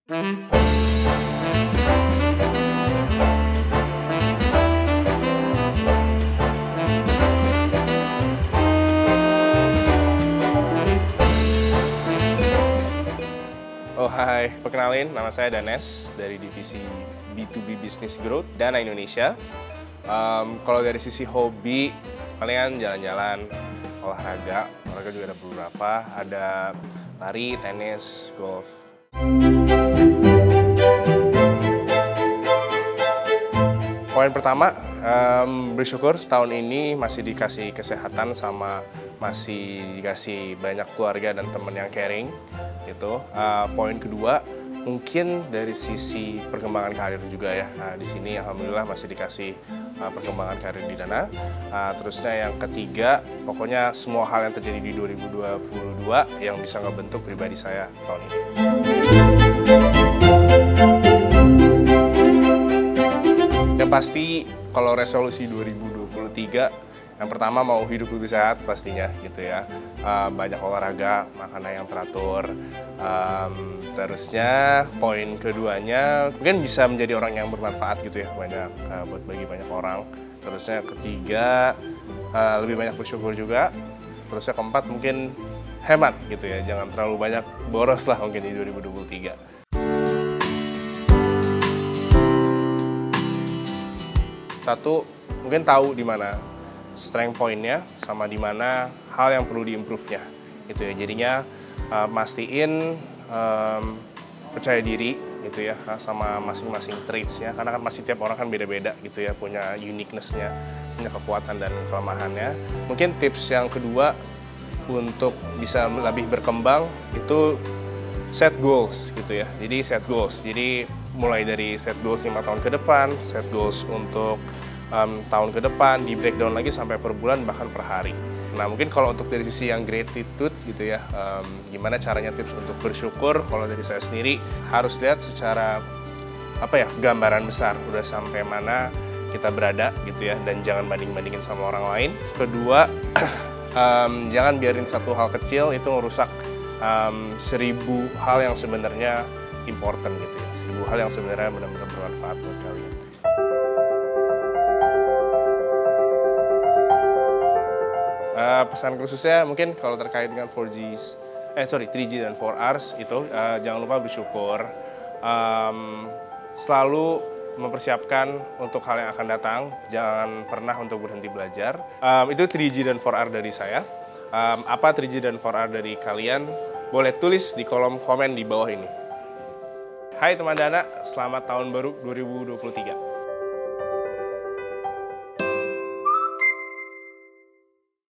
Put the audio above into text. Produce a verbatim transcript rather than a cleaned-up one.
Oh hai, perkenalin nama saya Danes dari divisi B to B Business Growth Dana Indonesia. Um, kalau dari sisi hobi, palingan jalan-jalan, olahraga, olahraga juga ada beberapa, ada lari, tenis, golf. Poin pertama, um, bersyukur tahun ini masih dikasih kesehatan sama masih dikasih banyak keluarga dan teman yang caring. Itu uh, poin kedua, mungkin dari sisi perkembangan karir juga ya. Nah, di sini alhamdulillah masih dikasih uh, perkembangan karir di Dana. Uh, terusnya yang ketiga, pokoknya semua hal yang terjadi di dua ribu dua puluh dua yang bisa ngebentuk pribadi saya tahun ini. Yang pasti kalau resolusi dua ribu dua puluh tiga, yang pertama mau hidup lebih sehat pastinya gitu ya, uh, banyak olahraga, makanan yang teratur. Um, terusnya poin keduanya mungkin bisa menjadi orang yang bermanfaat gitu ya, banyak uh, buat bagi banyak orang. Terusnya ketiga uh, lebih banyak bersyukur juga. Terusnya keempat mungkin hemat gitu ya, jangan terlalu banyak boros lah mungkin di dua ribu dua puluh tiga. Satu, mungkin tahu di mana strength point-nya sama di mana hal yang perlu diimprove-nya gitu ya. Jadinya uh, mastiin um, percaya diri gitu ya sama masing-masing traits-nya, karena kan masih tiap orang kan beda-beda gitu ya, punya uniqueness-nya, punya kekuatan dan kelemahannya. Mungkin tips yang kedua untuk bisa lebih berkembang itu set goals gitu ya. Jadi set goals. Jadi mulai dari set goals lima tahun ke depan, set goals untuk Um, tahun ke depan, di breakdown lagi sampai per bulan bahkan per hari. Nah mungkin kalau untuk dari sisi yang gratitude gitu ya, um, gimana caranya tips untuk bersyukur, kalau dari saya sendiri harus lihat secara apa ya, gambaran besar udah sampai mana kita berada gitu ya, dan jangan banding-bandingin sama orang lain. Kedua, um, jangan biarin satu hal kecil itu merusak um, seribu hal yang sebenarnya important gitu ya, seribu hal yang sebenarnya benar-benar bermanfaat buat kalian. Uh, pesan khususnya mungkin kalau terkait dengan four G, eh sorry three G dan four Rs itu uh, jangan lupa bersyukur, um, selalu mempersiapkan untuk hal yang akan datang, jangan pernah untuk berhenti belajar. Um, itu three G dan four R dari saya. Um, apa three G dan four R dari kalian? Boleh tulis di kolom komen di bawah ini. Hai teman Dana, selamat tahun baru dua ribu dua puluh tiga.